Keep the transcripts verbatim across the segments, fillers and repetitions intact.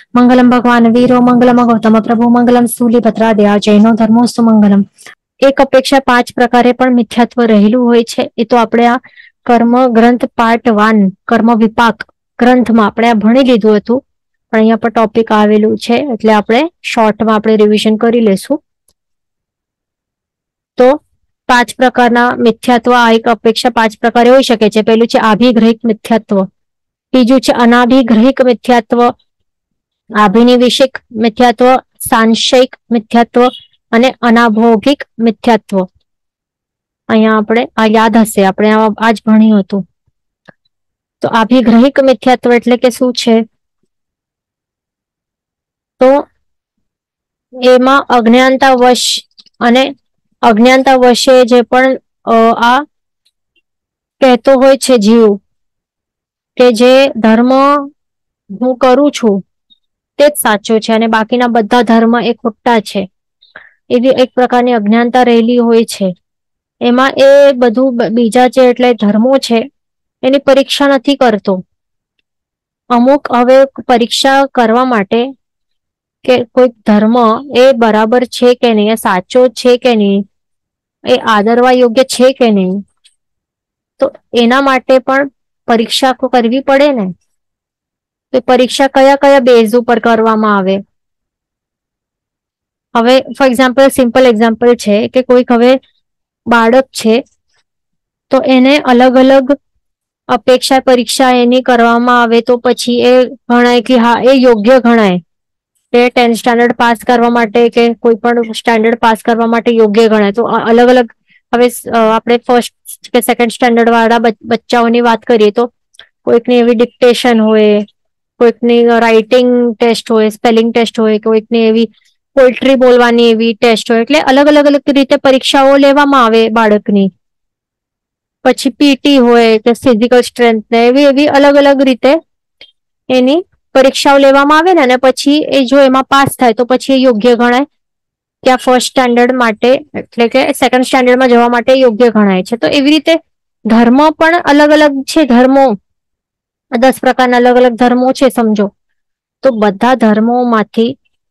मंगलम भगवान वीरो मंगलम गौतम प्रभु मंगलम स्थूलिभद्रादया जैनो धर्मोस्तु मंगलम। एक अपेक्षा पांच प्रकारे पण मिथ्यात्व रहेલું હોય છે। એ તો આપણે આ કર્મ ગ્રંથ પાર્ટ વન કર્મ વિપાક ગ્રંથમાં આપણે આ ભણી લીધું હતું, પણ અહીંયા પર ટોપિક આવેલું છે એટલે આપણે શોર્ટમાં આપણે રિવિઝન કરી લેશું। તો પાંચ પ્રકારના મિથ્યાત્વ, આ એક અપેક્ષા પાંચ પ્રકારે હોઈ શકે છે। પહેલું છે આભિગ્રહિક મિથ્યાત્વ, બીજું છે અનાભિગ્રહિક મિથ્યાત્વ, આભિનિવેશિક મિથ્યાત્વ, સાંશયિક મિથ્યાત્વ અને અનાભોગિક મિથ્યાત્વ। અહીંયા આપણે આ યાદ હશે, આપણે આ જ ભણ્યું હતું। તો આભિગ્રહિક મિથ્યાત્વ એટલે કે શું છે? તો એમાં અજ્ઞાનતાવશ અને અજ્ઞાનતાવશે જે પણ આ કહેતો હોય છે જીવ કે જે ધર્મ હું કરું છું તે જ સાચો છે અને બાકીના બધા ધર્મ એ ખોટા છે, એવી એક પ્રકારની અજ્ઞાનતા રહેલી હોય છે। એમાં એ બધું બીજા જે એટલે ધર્મો છે એની પરીક્ષા નથી કરતો। અમુક હવે પરીક્ષા કરવા માટે કે કોઈ ધર્મ એ બરાબર છે કે નહીં, એ સાચો છે કે નહીં, એ આદરવા યોગ્ય છે કે નહીં, તો એના માટે પણ પરીક્ષા કરવી પડે ને। તો પરીક્ષા કયા કયા બેઝ ઉપર કરવામાં આવે? હવે ફોર એક્ઝામ્પલ, સિમ્પલ એક્ઝામ્પલ છે કે કોઈક હવે બાળક છે તો એને અલગ અલગ અપેક્ષા પરીક્ષા એની કરવામાં આવે તો પછી એ ગણાય કે હા એ યોગ્ય ગણાય કે ટેન્થ સ્ટાન્ડર્ડ પાસ કરવા માટે કે કોઈ પણ સ્ટાન્ડર્ડ પાસ કરવા માટે યોગ્ય ગણાય। તો અલગ અલગ હવે આપણે ફર્સ્ટ કે સેકન્ડ સ્ટાન્ડર્ડ વાળા બચ્ચાઓની વાત કરીએ તો કોઈકની એવી ડિક્ટેશન હોય, કોઈકની રાઇટિંગ ટેસ્ટ હોય, સ્પેલિંગ ટેસ્ટ હોય, કોઈકની એવી પોએટ્રી બોલવાની એવી ટેસ્ટ હોય, એટલે અલગ અલગ અલગ રીતે પરીક્ષાઓ લેવામાં આવે બાળકની। પછી પીટી હોય કે ફિઝિકલ સ્ટ્રેન્થ ને એવી એવી અલગ અલગ રીતે એની પરીક્ષાઓ લેવામાં આવે ને, અને પછી એ જો એમાં પાસ થાય તો પછી એ યોગ્ય ગણાય કે આ ફર્સ્ટ સ્ટાન્ડર્ડ માટે એટલે કે સેકન્ડ સ્ટાન્ડર્ડમાં જવા માટે યોગ્ય ગણાય છે। તો એવી રીતે ધર્મ પણ અલગ અલગ છે। ધર્મો દસ પ્રકારના અલગ અલગ ધર્મો છે સમજો, તો બધા ધર્મોમાંથી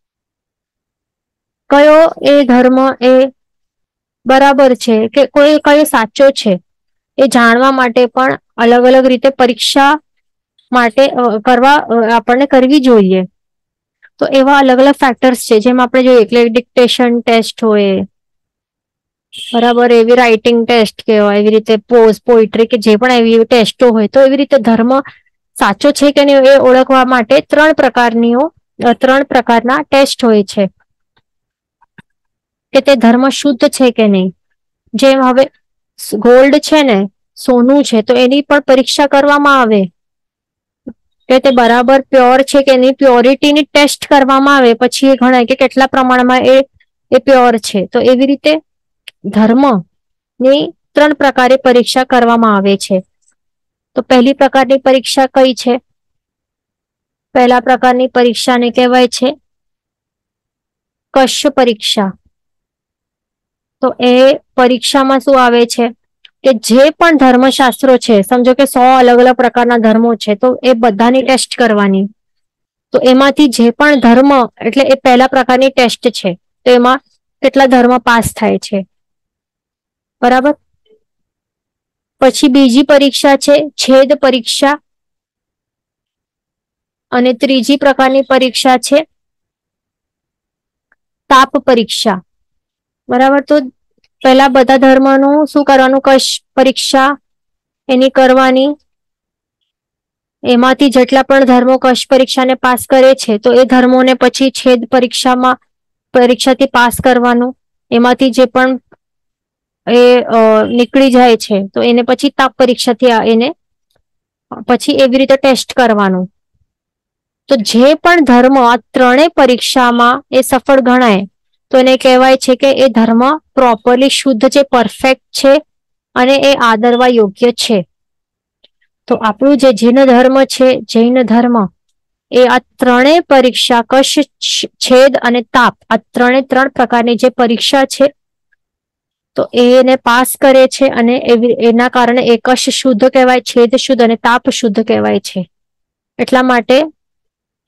કયો એ ધર્મ એ બરાબર છે કે કોઈ કયો સાચો છે એ જાણવા માટે પણ અલગ અલગ રીતે પરીક્ષા માટે કરવા આપણને કરવી જોઈએ। તો એવા અલગ અલગ ફેક્ટર્સ છે જેમ આપણે જોઈએ એટલે ડિક્ટેશન ટેસ્ટ હોય બરાબર, એવી રાઇટિંગ ટેસ્ટ કહેવાય, એવી રીતે પોઝ પોઇટ્રી કે જે પણ એવી ટેસ્ટો હોય, તો એવી રીતે ધર્મ સાચો છે કે નહીં એ ઓળખવા માટે ત્રણ પ્રકારની ત્રણ પ્રકારના ટેસ્ટ હોય છે કે તે ધર્મ શુદ્ધ છે કે નહીં। જેમ હવે ગોલ્ડ છે ને, સોનું છે, તો એની પણ પરીક્ષા કરવામાં આવે કે તે બરાબર પ્યોર છે કે એની પ્યોરિટીની ટેસ્ટ કરવામાં આવે, પછી એ ગણાય કે કેટલા પ્રમાણમાં એ એ પ્યોર છે। તો એવી રીતે ધર્મની ત્રણ પ્રકારે પરીક્ષા કરવામાં આવે છે। તો પહેલી પ્રકારની પરીક્ષા કઈ છે? પહેલા પ્રકારની પરીક્ષાને કહેવાય છે કશ પરીક્ષા। તો એ પરીક્ષામાં શું આવે છે કે જે પણ ધર્મશાસ્ત્રો છે, સમજો કે સો અલગ અલગ પ્રકારના ધર્મો છે, તો એ બધાની ટેસ્ટ કરવાની। તો એમાંથી જે પણ ધર્મ એટલે એ પહેલા પ્રકારની ટેસ્ટ છે, તો એમાં કેટલા ધર્મ પાસ થાય છે, બરાબર। પછી બીજી પરીક્ષા છે છેદ પરીક્ષા, અને ત્રીજી પ્રકારની પરીક્ષા છે તાપ પરીક્ષા, બરાબર। તો પહેલા બધા ધર્મનું શું કરવાનું? કશ પરીક્ષા એની કરવાની, એમાંથી જેટલા પણ ધર્મો કશ પરીક્ષાને પાસ કરે છે તો એ ધર્મોને પછી છેદ પરીક્ષામાં પરીક્ષાથી પાસ કરવાનું, એમાંથી જે પણ એ નીકળી જાય છે તો એને પછી તાપ પરીક્ષાથી એને પછી એવી રીતે ટેસ્ટ કરવાનું। તો જે પણ ધર્મ આ ત્રણેય પરીક્ષામાં એ સફળ ગણાય તો એને કહેવાય છે કે એ ધર્મ પ્રોપરલી શુદ્ધ છે, પરફેક્ટ છે અને એ આદરવા યોગ્ય છે। તો આપણું જે જૈન ધર્મ છે, જૈન ધર્મ એ આ ત્રણેય પરીક્ષા કશ, છેદ અને તાપ, આ ત્રણે ત્રણ પ્રકારની જે પરીક્ષા છે તો એને પાસ કરે છે, અને એના કારણે એ કશ શુદ્ધ કહેવાય, છેદ શુદ્ધ અને તાપ શુદ્ધ કહેવાય છે। એટલા માટે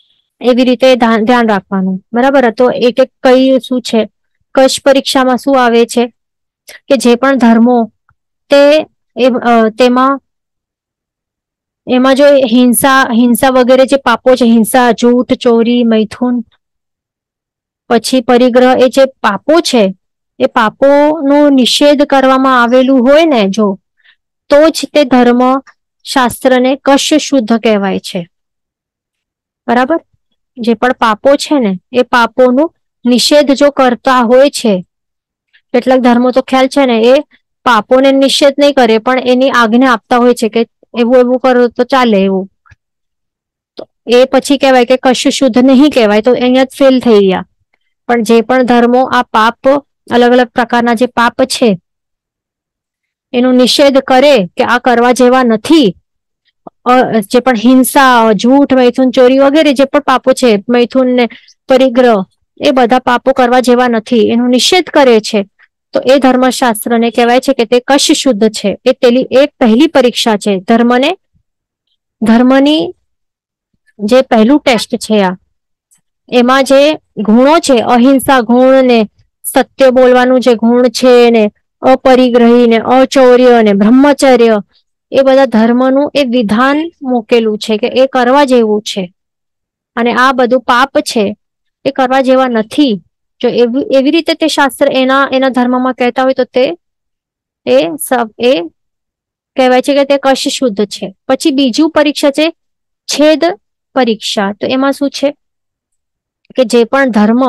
એવી રીતે ધ્યાન રાખવાનું, બરાબર. તો એક એક કઈ શું છે, કશ પરીક્ષામાં શું આવે છે કે જે પણ ધર્મો તે તેમાં એમાં જો હિંસા હિંસા વગેરે જે પાપો છે, હિંસા, જૂઠ, ચોરી, મૈથુન, પછી પરિગ્રહ, એ જે પાપો છે એ પાપોનો નિષેધ કરવામાં આવેલું હોય ને જો, તો જ તે ધર્મ શાસ્ત્રને કશ શુદ્ધ કહેવાય છે, બરાબર. જે પણ પાપો છે ને એ પાપોનું નિષેધ જો કરતા હોય છે, કેટલાક ધર્મો તો ખ્યાલ છે ને એ પાપોને નિષેધ નહીં કરે પણ એની આજ્ઞા આપતા હોય છે કે એવું એવું કરો તો ચાલે એવું, તો એ પછી કહેવાય કે કશું શુદ્ધ નહીં કહેવાય, તો અહીંયા જ ફેલ થઈ ગયા. પણ જે પણ ધર્મો આ પાપ, અલગ અલગ પ્રકારના જે પાપ છે એનો નિષેધ કરે કે આ કરવા જેવા નથી, જે પણ હિંસા, જૂઠ, મૈથુન, ચોરી વગેરે જે પણ પાપો છે, મૈથુન ને પરિગ્રહ, એ બધા પાપો કરવા જેવા નથી એનો નિષેધ કરે છે, તો એ ધર્મશાસ્ત્રને કહેવાય છે કે તે કશ શુદ્ધ છે. એ પેલી એક પહેલી પરીક્ષા છે ધર્મને, ધર્મની જે પહેલું ટેસ્ટ છે આ, એમાં જે ગુણો છે, અહિંસા ગુણ ને સત્ય બોલવાનું જે ગુણ છે ને અપરિગ્રહી ને અચૌર્ય ને બ્રહ્મચર્ય, એ બધા ધર્મનું એ વિધાન મૂકેલું છે કે એ કરવા જેવું છે, અને આ બધું પાપ છે એ કરવા જેવા નથી. જો એવી એવી રીતે તે શાસ્ત્ર એના એના ધર્મમાં કહેતા હોય તો તે એ એ કહેવાય છે કે તે કશ શુદ્ધ છે. પછી બીજું પરીક્ષા છે છેદ પરીક્ષા. તો એમાં શું છે કે જે પણ ધર્મ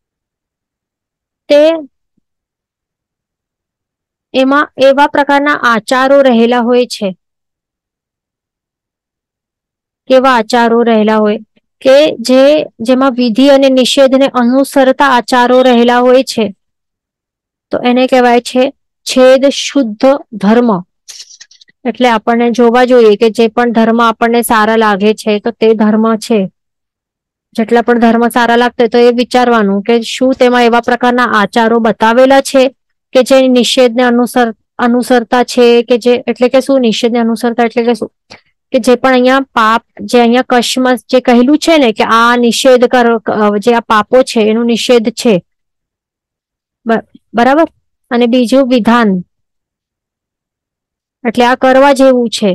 તે એમાં એવા પ્રકારના આચારો રહેલા હોય છે, કેવા આચારો રહેલા હોય કે જે જેમાં વિધિ અને નિષેધને અનુસરતા આચારો રહેલા હોય છે, તો એને કહેવાય છે છેદ શુદ્ધ ધર્મ. એટલે આપણને જોવા જોઈએ કે જે પણ ધર્મ આપણને સારા લાગે છે તો તે ધર્મ છે, જેટલા પણ ધર્મ સારા લાગતા તો એ વિચારવાનું કે શું તેમાં એવા પ્રકારના આચારો બતાવેલા છે કે જે નિષેધને અનુસર અનુસરતા છે, કે જે એટલે કે શું નિષેધને અનુસરતા એટલે કે શું કે જે પણ અહીંયા પાપ, જે અહીંયા કશમાં જે કહેલું છે ને કે આ નિષેધ કરો, જે આ પાપો છે એનું નિષેધ છે, બરાબર. અને બીજું વિધાન, એટલે આ કરવા જેવું છે.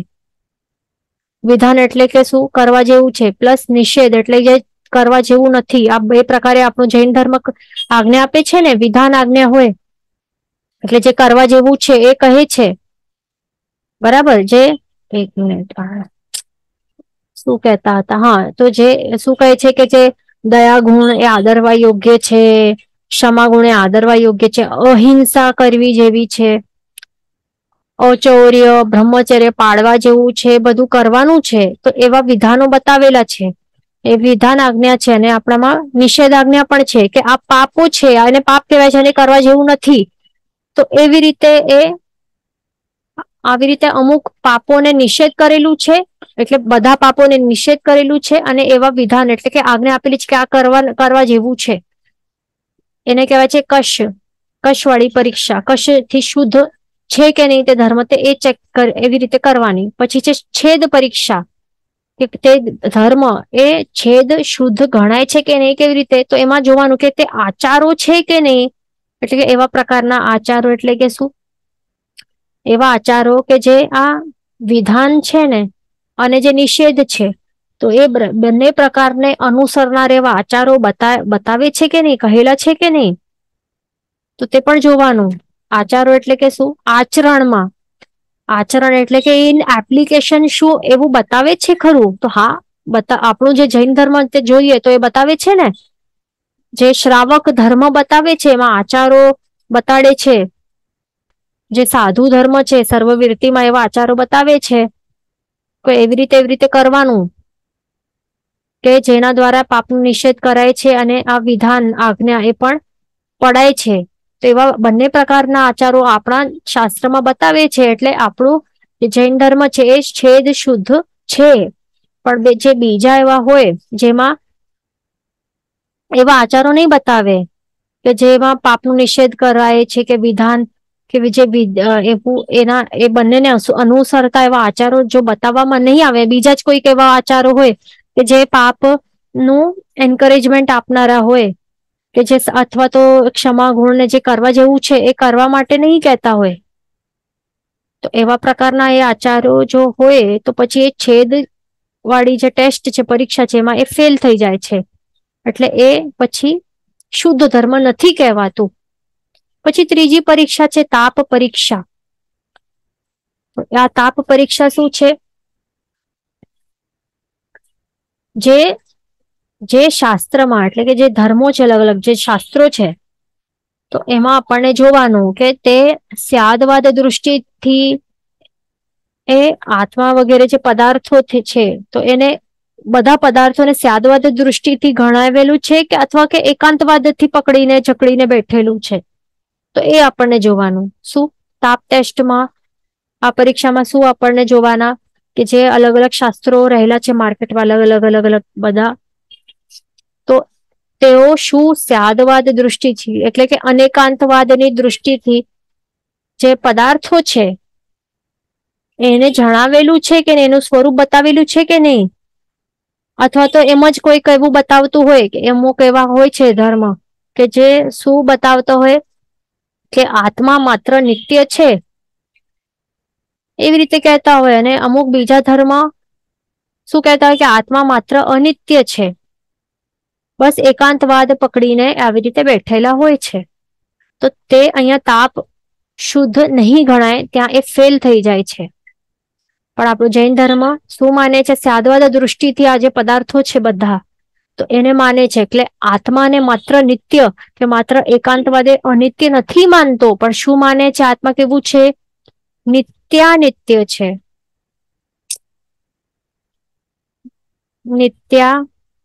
વિધાન એટલે કે શું, કરવા જેવું છે, પ્લસ નિષેધ એટલે જે કરવા જેવું નથી. આ બે પ્રકારે આપણું જૈન ધર્મ આજ્ઞા આપે છે ને, વિધાન આજ્ઞા હોય એટલે જે કરવા જેવું છે એ કહે છે, બરાબર. જે એક મિનિટ શું કહેતા હતા, હા, તો જે શું કહે છે કે જે દયા ગુણ એ આદરવા યોગ્ય છે, ક્ષમા ગુણ એ આદરવા યોગ્ય છે, અહિંસા કરવી જેવી છે, અચૌર્ય, બ્રહ્મચર્ય પાળવા જેવું છે, બધું કરવાનું છે, તો એવા વિધાનો બતાવેલા છે. એ વિધાન આજ્ઞા છે, અને આપણામાં નિષેધ આજ્ઞા પણ છે કે આ પાપો છે, અને પાપ કહેવાય છે, અને કરવા જેવું નથી. તો એવી રીતે એ આવી રીતે અમુક પાપોને નિષેધ કરેલું છે, એટલે બધા પાપોને નિષેધ કરેલું છે, અને એવા વિધાન એટલે કે આજ્ઞા આપેલી છે કે આ કરવા કરવા જેવું છે, એને કહેવાય છે કશ, કશ વાળી પરીક્ષા. કશ થી શુદ્ધ છે કે નહીં તે ધર્મ, તે એ ચેક એવી રીતે કરવાની. પછી છે છેદ પરીક્ષા, કે તે ધર્મ એ છેદ શુદ્ધ ગણાય છે કે નહીં, કેવી રીતે, તો એમાં જોવાનું કે તે આચારો છે કે નહીં, એટલે કે એવા પ્રકારના આચારો એટલે કે શું, એવા આચારો કે જે આ વિધાન છે ને અને જે નિષેધ છે, તો એ બંને પ્રકારને અનુસરનાર એવા આચારો બતાવે છે કે નહીં, કહેલા છે કે નહીં, તો તે પણ જોવાનું. આચારો એટલે કે શું, આચરણમાં, આચરણ એટલે કે ઇન એપ્લિકેશન શું એવું બતાવે છે ખરું, તો હા, બતા આપણું જે જૈન ધર્મ તે જોઈએ તો એ બતાવે છે ને. જે શ્રાવક ધર્મ બતાવે છે એમાં આચારો બતાડે છે, જે સાધુ ધર્મ છે સર્વવીરતીમાં એવા આચારો બતાવે છે કે એવી રીતે એવી રીતે કરવાનું, કે જેના દ્વારા પાપનો નિષેધ કરાય છે અને આ વિધાન આજ્ઞા એ પણ પડાય છે. તો એવા બંને પ્રકારના આચારો આપણા શાસ્ત્રમાં બતાવે છે, એટલે આપણું જે જૈન ધર્મ છે એ છેદ શુદ્ધ છે. પણ જે બીજા એવા હોય જેમાં એવા આચારો નહીં બતાવે, કે જેમાં પાપનો નિષેધ કરાય છે કે વિધાન કે જે એવું એના એ બંનેને અનુસરતા એવા આચારો જો બતાવવામાં નહીં આવે, બીજા જ કોઈક એવા આચારો હોય કે જે પાપ નું એન્કરેજમેન્ટ આપનારા હોય કે જે અથવા તો ક્ષમા ગુણ ને જે કરવા જેવું છે એ કરવા માટે નહીં કહેતા હોય, તો એવા પ્રકારના એ આચાર્યો જો હોય તો પછી એ છેદ વાળી જે ટેસ્ટ છે, પરીક્ષા છે, એમાં એ ફેલ થઈ જાય છે. એટલે એ પછી શુદ્ધ ધર્મ નથી કહેવાતું. પછી ત્રીજી પરીક્ષા છે તાપ પરીક્ષા. આ તાપ પરીક્ષા શું છે? જે જે શાસ્ત્રમાં એટલે કે જે ધર્મો છે, અલગ અલગ જે શાસ્ત્રો છે, તો એમાં આપણને જોવાનું કે તે સ્યાદવાદ દૃષ્ટિથી એ આત્મા વગેરે જે પદાર્થો છે તો એને બધા પદાર્થોને સ્યાદવાદ દૃષ્ટિથી ગણાવેલું છે કે અથવા કે એકાંતવાદથી પકડીને જકડીને બેઠેલું છે, તો એ આપણને જોવાનું. શું તાપ ટેસ્ટમાં, આ પરીક્ષામાં શું આપણને જોવાના કે જે અલગ અલગ શાસ્ત્રો રહેલા છે માર્કેટમાં, અલગ અલગ અલગ અલગ બધા, તો તેઓ શું સ્યાદવાદ દૃષ્ટિથી એટલે કે અનેકાંતવાદની દૃષ્ટિથી જે પદાર્થો છે એને જણાવેલું છે કે એનું સ્વરૂપ બતાવેલું છે કે નહીં, અથવા તો એમ જ કોઈક એવું બતાવતું હોય કે અમુક એવા હોય છે ધર્મ કે જે શું બતાવતો હોય કે આત્મા માત્ર નિત્ય છે એવી રીતે કહેતા હોય, અને અમુક બીજા ધર્મ શું કહેતા હોય કે આત્મા માત્ર અનિત્ય છે. બસ એકાંતવાદ પકડીને આવી રીતે બેઠેલા હોય છે. તો તે અહીંયા તાપ શુદ્ધ નહીં ગણાય, ત્યાં એ ફેલ થઈ જાય છે. પણ આપણું જૈન ધર્મ શું માને છે? સ્યાદવાદ દૃષ્ટિથી આ જે પદાર્થો છે બધા, તો એને માને છે. એટલે આત્માને માત્ર નિત્ય કે માત્ર એકાંતવાદે અનિત્ય નથી માનતો, પણ શું માને છે? આત્મા કેવું છે? નિત્યાનિત્ય છે. નિત્યા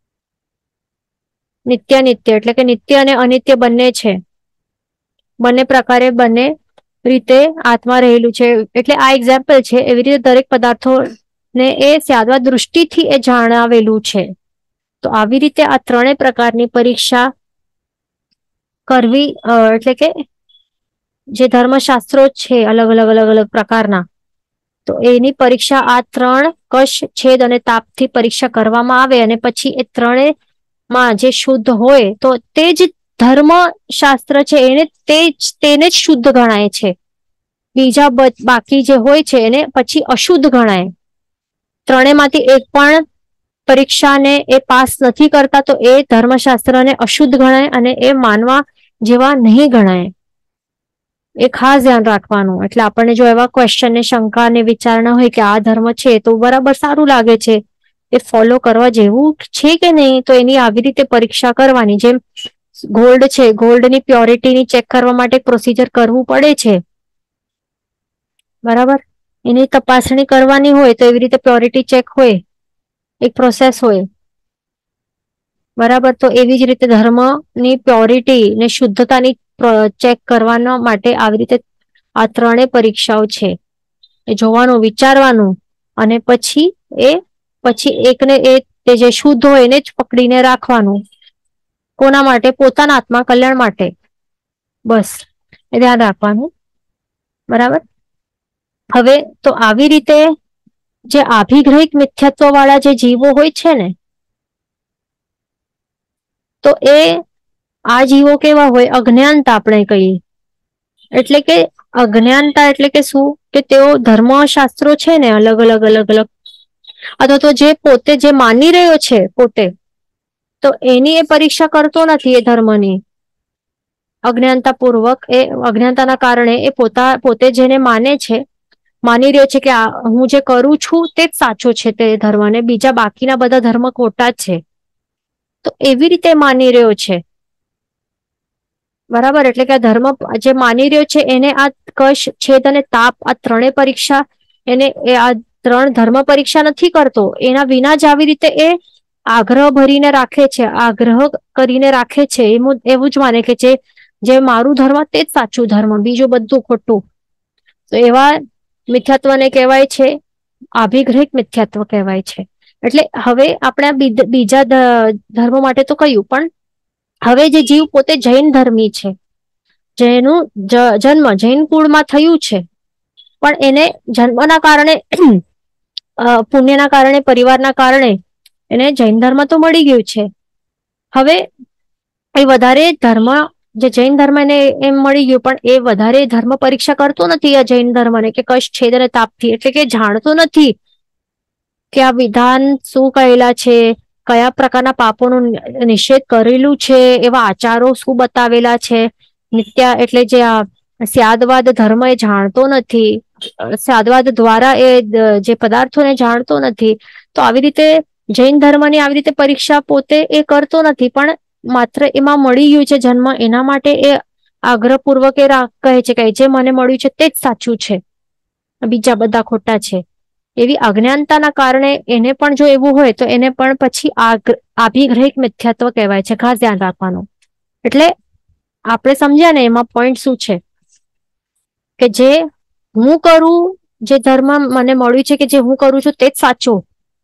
નિત્યાનિત્ય એટલે કે નિત્ય અને અનિત્ય બંને છે. બંને પ્રકારે બંને રીતે આત્મા રહેલું છે. એટલે આ એક્ઝામ્પલ છે. એવી રીતે દરેક પદાર્થો ને એ સ્યાદવાદ દૃષ્ટિથી એ જણાવેલું છે. તો આવી રીતે આ ત્રણેય પ્રકારની પરીક્ષા કરવી, એટલે કે જે ધર્મશાસ્ત્રો છે અલગ અલગ અલગ અલગ પ્રકારના, તો એની પરીક્ષા આ ત્રણ કશ, છેદ અને તાપથી પરીક્ષા કરવામાં આવે, અને પછી એ ત્રણેય માં જે શુદ્ધ હોય તો તે જ ધર્મ શાસ્ત્ર છે એને તે જ તેને જ શુદ્ધ ગણાય છે. બીજા બાકી જે હોય છે એને પછી અશુદ્ધ ગણાય. ત્રણેયમાંથી એક પણ પરીક્ષાને એ પાસ નથી કરતા તો એ ધર્મશાસ્ત્રને અશુદ્ધ ગણાય અને એ માનવા જેવા નહીં ગણાય. એ ખાસ ધ્યાન રાખવાનું. એટલે આપણને જો એવા ક્વેશ્ચન ને શંકા ને વિચારણા હોય કે આ ધર્મ છે તો બરાબર સારું લાગે છે, એ ફોલો કરવા જેવું છે કે નહીં, તો એની આવી રીતે પરીક્ષા કરવાની. જેમ ગોલ્ડ છે, ગોલ્ડની પ્યોરિટીની ચેક કરવા માટે પ્રોસિજર કરવું પડે છે, બરાબર? એની તપાસણી કરવાની હોય તો એવી રીતે પ્યોરિટી ચેક હોય, એક પ્રોસેસ હોય, બરાબર? તો એવી જ રીતે ધર્મની પ્યોરિટી ને શુદ્ધતાની ચેક કરવાના માટે આવી રીતે આ ત્રણેય પરીક્ષાઓ છે એ જોવાનું, વિચારવાનું, અને પછી એ પછી એકને એ જે શુદ્ધ હોય એને જ પકડીને રાખવાનું. કોના માટે? પોતાના આત્મા કલ્યાણ માટે. બસ એ ધ્યાન રાખવાનું, બરાબર? હવે તો આવી રીતે જે આભિગ્રહિક મિથ્યાત્વ વાળા જે જીવો હોય છે ને, તો એ આ જીવો કેવા હોય? અજ્ઞાનતા આપણે કહીએ. એટલે કે અજ્ઞાનતા એટલે કે શું? કે તેઓ ધર્મશાસ્ત્રો છે ને અલગ અલગ અલગ અલગ, અથવા તો જે પોતે જે માની રહ્યો છે પોતે, તો એની એ પરીક્ષા કરતો નથી એ ધર્મની. અજ્ઞાનતા પૂર્વક એ અજ્ઞાનતાના કારણે એ પોતા પોતે જેને માને છે, માની રહ્યો છે કે હું જે કરું છું તે જ સાચો છે તે ધર્મ, ને બીજા બાકીના બધા ધર્મ ખોટા જ છે, તો એવી રીતે માની રહ્યો છે, બરાબર? એટલે કે આ ધર્મ જે માની રહ્યો છે એને આ કશ, છેદ અને તાપ આ ત્રણેય પરીક્ષા એને એ આ ત્રણ ધર્મ પરીક્ષા નથી કરતો. એના વિના જ આવી રીતે એ આગ્રહ ભરીને રાખે છે, આગ્રહ કરીને રાખે છે, એવું જ માને કે જે જે મારું ધર્મ તે જ સાચું ધર્મ, બીજું બધું ખોટું. તો એવા મિથ્યાત્વને કહેવાય છે આભિગ્રહિક મિથ્યાત્વ કહેવાય છે. એટલે હવે આપણે બીજા ધર્મ માટે તો કહ્યું, પણ હવે જે જીવ પોતે જૈન ધર્મી છે, જેનું જન્મ જૈન કુળમાં થયું છે, પણ એને જન્મના કારણે, પુણ્યના કારણે, પરિવારના કારણે એને જૈન ધર્મ તો મળી ગયું છે. હવે એ વધારે ધર્મ, જે જૈન ધર્મ એને એમ મળી ગયું, પણ એ વધારે ધર્મ પરીક્ષા કરતો નથી આ જૈન ધર્મને, કે કશ છેદ અને તાપથી, એટલે કે જાણતો નથી કે આ વિધાન શું કહેલા છે, કયા પ્રકારના પાપોનું નિષેધ કરેલું છે, એવા આચારો શું બતાવેલા છે. નિત્યા એટલે જે આ સ્યાદવાદ ધર્મ એ જાણતો નથી, સ્યાદવાદ દ્વારા એ જે પદાર્થોને જાણતો નથી. તો આવી રીતે જૈન ધર્મની આવી રીતે પરીક્ષા પોતે એ કરતો નથી, પણ માત્ર એમાં મળી ગયું છે જન્મ, એના માટે એ આગ્રહપૂર્વક એ કહે છે કે જે મને મળ્યું છે તે જ સાચું છે, બીજા બધા ખોટા છે. એવી અજ્ઞાનતાના કારણે એને પણ જો એવું હોય તો એને પણ પછી આભિગ્રહિક મિથ્યાત્વ કહેવાય છે. ખાસ ધ્યાન રાખવાનું. એટલે આપણે સમજ્યા ને એમાં પોઈન્ટ શું છે, કે જે હું કરું, જે ધર્મ મને મળ્યું છે કે જે હું કરું છું તે જ સાચું,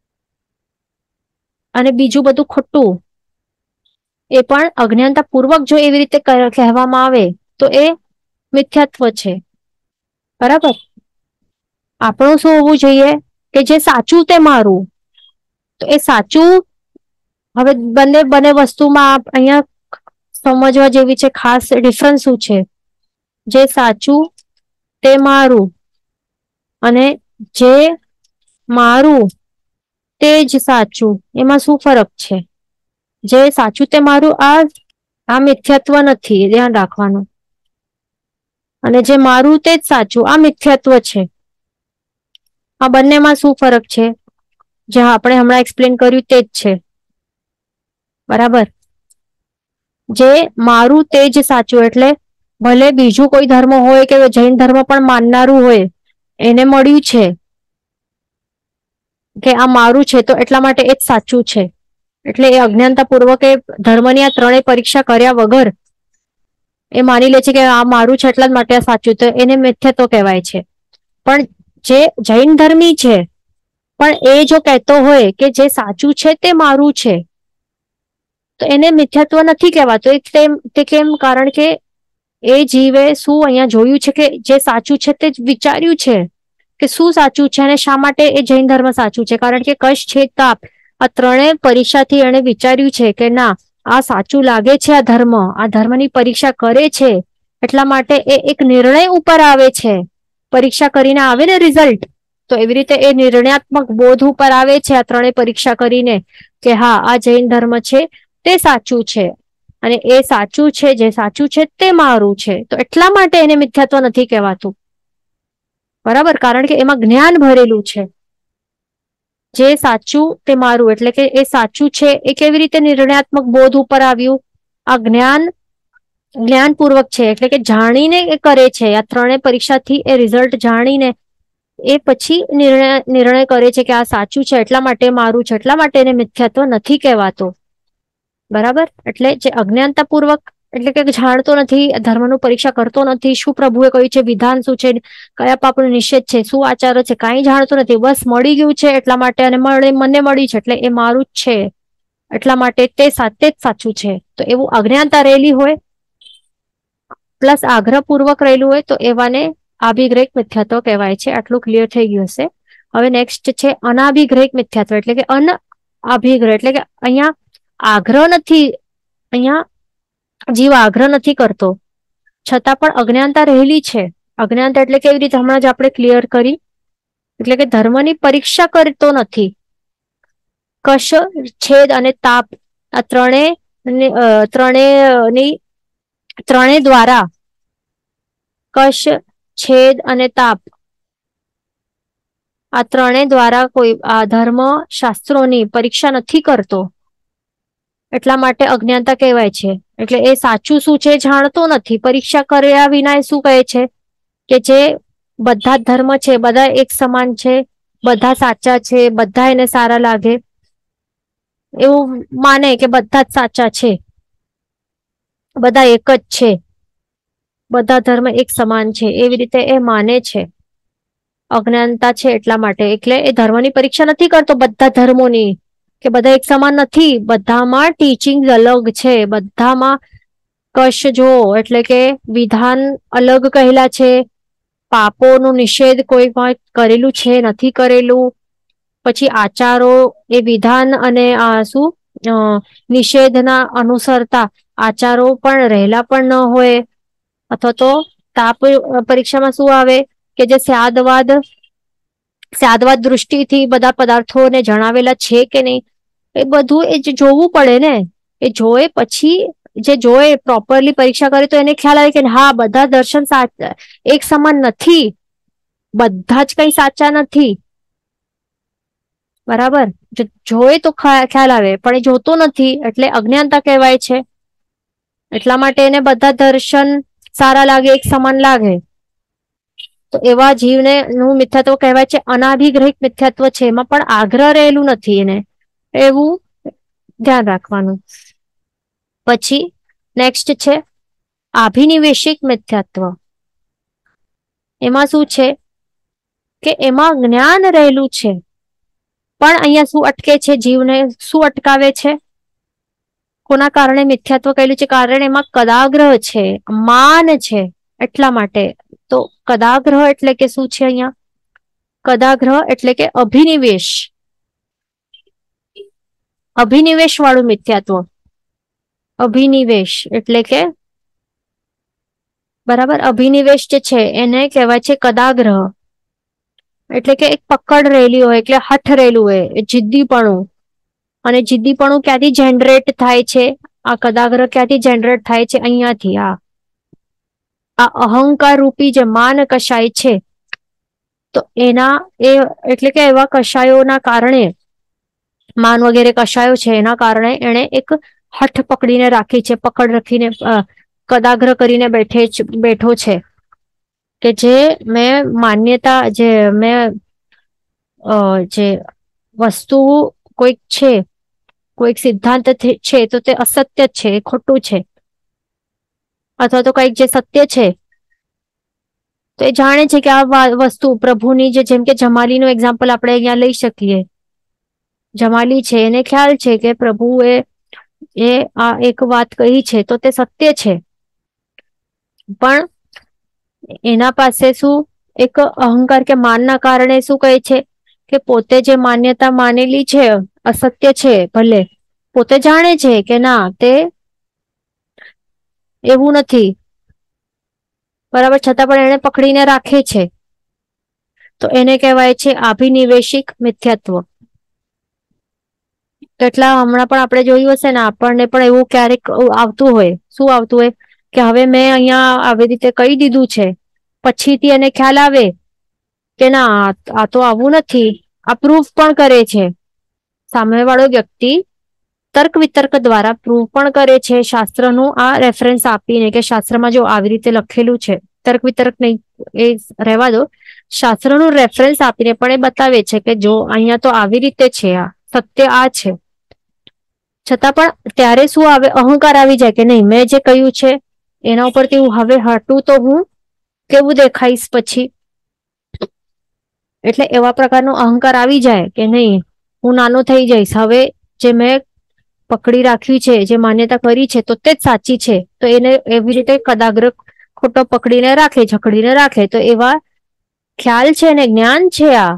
અને બીજું બધું ખોટું, એ પણ અજ્ઞાનતા પૂર્વક જો એવી રીતે કહેવામાં આવે તો એ મિથ્યાત્વ છે. બરાબર. આપણું શું હોવું જોઈએ, કે જે સાચું તે મારું. તો એ સાચું, હવે બંને બંને વસ્તુમાં અહીંયા સમજવા જેવી છે. ખાસ ડિફરન્સ શું છે, જે સાચું તે મારું અને જે મારું તે જ સાચું, એમાં શું ફરક છે? જે સાચું તે મારું આ આ મિથ્યાત્વ નથી, ધ્યાન રાખવાનું. અને જે મારું તે જ સાચું આ મિથ્યાત્વ છે. આ બંનેમાં શું ફરક છે, જે આપણે હમણાં એક્સપ્લેન કર્યું તે જ છે. બરાબર. જે મારું તે જ સાચું, એટલે ભલે બીજું કોઈ ધર્મ હોય કે જૈન ધર્મ પણ માનનારું હોય, એને મળ્યું છે કે આ મારું છે તો એટલા માટે એ જ સાચું છે. એટલે એ અજ્ઞાનતા પૂર્વક એ ધર્મની આ ત્રણેય પરીક્ષા કર્યા વગર એ માની લે છે કે આ મારું છે એટલા જ માટે આ સાચું, તો એને મિથ્યાત્વ કહેવાય છે. પણ જે જૈન ધર્મી છે, પણ એ જો કહેતો હોય કે જે સાચું છે તે મારું છે, તો એને મિથ્યાત્વ નથી કહેવાતું. તે કેમ? કારણ કે એ જીવે શું અહીંયા જોયું છે, કે જે સાચું છે તે જ વિચાર્યું છે કે શું સાચું છે અને શા માટે એ જૈન ધર્મ સાચું છે. કારણ કે કશ, છેદ, તાપ આ ત્રણેય પરીક્ષાથી એને વિચાર્યું છે કે ના, આ સાચું લાગે છે, આ ધર્મ આ ધર્મની પરીક્ષા કરે છે, એટલા માટે એ એક નિર્ણય ઉપર આવે છે. પરીક્ષા કરીને આવે ને રિઝલ્ટ, તો એવી રીતે એ નિર્ણયાત્મક બોધ ઉપર આવે છે આ ત્રણેય પરીક્ષા કરીને, કે હા આ જૈન ધર્મ છે તે સાચું છે, અને એ સાચું છે, જે સાચું છે તે મારું છે. તો એટલા માટે એને મિથ્યાત્વ નથી કહેવાતું. બરાબર. કારણ કે એમાં જ્ઞાન ભરેલું છે. જે સાચું તે મારું, એટલે કે એ સાચું છે એ કેવી રીતે નિર્ણયાત્મક બોધ ઉપર આવ્યું? આ જ્ઞાન જ્ઞાનપૂર્વક છે, એટલે કે જાણીને એ કરે છે. આ ત્રણેય પરીક્ષાથી એ રિઝલ્ટ જાણીને એ પછી નિર્ણય નિર્ણય કરે છે કે આ સાચું છે એટલા માટે મારું છે, એટલા માટે એને મિથ્યાત્વ નથી કહેવાતો. બરાબર. એટલે જે અજ્ઞાનતા પૂર્વક, એટલે કે જાણતો નથી, ધર્મનું પરીક્ષા કરતો નથી, શું પ્રભુએ કહ્યું છે, વિધાન શું છે, કયા પાપનો નિષેધ છે, શું આચારો છે, કાંઈ જાણતો નથી, બસ મળી ગયું છે એટલા માટે, અને મને મળી છે એટલે એ મારું જ છે, એટલા માટે તે સાથે જ સાચું છે. તો એવું અજ્ઞાનતા રહેલી હોય પ્લસ આગ્રહપૂર્વક રહેલું હોય તો એવાને આભિગ્રહિક મિથ્યાત્વ કહેવાય છે. આટલું ક્લિયર થઈ ગયું હશે. હવે નેક્સ્ટ છે અનાભિગ્રહિક મિથ્યાત્વ, એટલે કે અન અભિગ્રહ, એટલે કે અહીંયા આગ્રહ નથી, અહીંયા જીવ આગ્રહ નથી કરતો, છતાં પણ અજ્ઞાનતા રહેલી છે. અજ્ઞાનતા એટલે કેવી રીતે, હમણાં જ આપણે ક્લિયર કરી, એટલે કે ધર્મની પરીક્ષા કરતો નથી. કશ, છેદ અને તાપ આ ત્રણેય ત્રણેયની ત્રણેય દ્વારા, કશ, છેદ અને તાપ આ ત્રણેય દ્વારા કોઈ આ ધર્મ શાસ્ત્રોની પરીક્ષા નથી કરતો, એટલા માટે અજ્ઞાનતા કહેવાય છે. એટલે એ સાચું શું છે જાણતો નથી. પરીક્ષા કર્યા વિના એ શું કહે છે, કે જે બધા ધર્મ છે બધા એક સમાન છે, બધા સાચા છે, બધા એને સારા લાગે, એવું માને કે બધા જ સાચા છે, બધા એક જ છે, બધા ધર્મ એક સમાન છે, એવી રીતે એ માને છે. અજ્ઞાનતા છે એટલા માટે. એટલે એ ધર્મની પરીક્ષા નથી કરતો બધા ધર્મોની, કે બધા એક સમાન નથી, બધામાં ટીચિંગ અલગ છે, બધામાં કશ જો, એટલે કે વિધાન અલગ કહેલા છે, પાપોનું નિષેધ કોઈ કરેલું છે નથી કરેલું, પછી આચારો એ વિધાન અને શું નિષેધના અનુસરતા આચારો પણ રહેલા પણ ન હોય, અથવા તો તાપ પરીક્ષામાં શું આવે કે જે સ્યાદવાદ સ્યાદવાદ દૃષ્ટિથી બધા પદાર્થોને જણાવેલા છે કે નહીં, એ બધું એ જોવું પડે ને. એ જોએ પછી જે જોએ પ્રોપરલી પરીક્ષા કરે તો એને ખ્યાલ આવે કે હા બધા દર્શન એક સમાન નથી, બધા જ કઈ સાચા નથી. બરાબર, જોય તો ખ્યાલ આવે પણ એ જોતો નથી એટલે અજ્ઞાનતા કહેવાય છે. એટલા માટે એને બધા દર્શન સારા લાગે, એક સમાન લાગે. તો એવા જીવને નું મિથ્યાત્વ કહેવાય છે અનાભિગ્રહિત મિથ્યાત્વ છે, એમાં પણ આગ્રહ રહેલું નથી એને, એવું ધ્યાન રાખવાનું. પછી નેક્સ્ટ છે આભિનિવેશિક મિથ્યાત્વ. એમાં શું છે કે એમાં જ્ઞાન રહેલું છે, પણ અહીંયા શું અટકે છે, જીવને શું અટકાવે છે, કોના કારણે મિથ્યાત્વ કહેલું છે, કારણ એમાં કદાગ્રહ છે, માન છે, એટલા માટે. તો કદાગ્રહ એટલે કે શું છે અહીંયા? કદાગ્રહ એટલે કે અભિનિવેશ, અભિનિવેશ વાળું મિથ્યાત્વ. અભિનિવેશ એટલે કે બરાબર, અભિનિવેશ જે છે એને કહેવાય છે કદાગ્રહ. એટલે કે એક પકડ રહેલી હોય, એટલે હઠ રહેલું હોય, જિદ્દીપણું. અને જિદ્દીપણું ક્યાંથી જનરેટ થાય છે? આ કદાગ્રહ ક્યાંથી જનરેટ થાય છે? અહીંયાથી. આ આ અહંકાર રૂપી જે માન કશાય છે, તો એના એ એટલે કે એવા કશાયોના કારણે, માન વગેરે કશાયો છે એના કારણે એને એક હઠ પકડીને રાખી છે, પકડ રાખીને કદાગ્રહ કરીને બેઠે બેઠો છે, કે જે મેં માન્યતા જે મેં અ જે વસ્તુ કોઈક છે, કોઈક સિદ્ધાંત છે તો તે અસત્ય જ છે, એ ખોટું છે. અથવા તો કઈક જે સત્ય છે તો એ જાણે છે કે આ વસ્તુ પ્રભુની, જે જેમ કે જમાલીનું એક્ઝામ્પલ આપણે અહીંયા લઈ શકીએ. જમાલી છે, એને ખ્યાલ છે કે પ્રભુ એ એ આ એક વાત કહી છે તો તે સત્ય છે, પણ એના પાસે શું એક અહંકાર કે માનના કારણે શું કહે છે કે પોતે જે માન્યતા માનેલી છે અસત્ય છે, ભલે પોતે જાણે છે કે ના તે એવું નથી, બરાબર, છતાં પણ એને પકડીને રાખે છે. તો એને કહેવાય છે આભિનિવેશિક મિથ્યાત્વ. કેટલા હમણાં પણ આપણે જોયું હશે ને, આપણને પણ એવું ક્યારેક આવતું હોય. શું આવતું હોય? કે હવે મેં અહિયાં આવી રીતે કહી દીધું છે, પછીથી એને ખ્યાલ આવે કે ના આ તો આવું નથી, આ પ્રૂફ પણ કરે છે. સામે વાળો વ્યક્તિ તર્ક વિતર્ક દ્વારા પ્રૂવ પણ કરે છે, શાસ્ત્રનું આ રેફરન્સ આપીને કે શાસ્ત્રમાં જો આવી રીતે લખેલું છે, તર્ક વિતર્ક નહીં એ રહેવા દો, શાસ્ત્રનું રેફરન્સ આપીને પણ એ બતાવે છે કે જો અહીંયા તો આવી રીતે છે, આ સત્ય આ છે. છતાં પણ ત્યારે શું આવે? અહંકાર આવી જાય કે નહીં, મેં જે કહ્યું છે એના ઉપરથી હું હવે હટું તો હું કેવું દેખાઈશ પછી? એટલે એવા પ્રકારનો અહંકાર આવી જાય કે નહીં, હું નાનો થઈ જઈશ, હવે જે મેં પકડી રાખ્યું છે, જે માન્યતા કરી છે, તો તે જ સાચી છે. તો એને એવી રીતે કદાગ્રહ ખોટો પકડીને રાખે, જકડીને રાખે. તો એવા ખ્યાલ છે ને જ્ઞાન છે આ,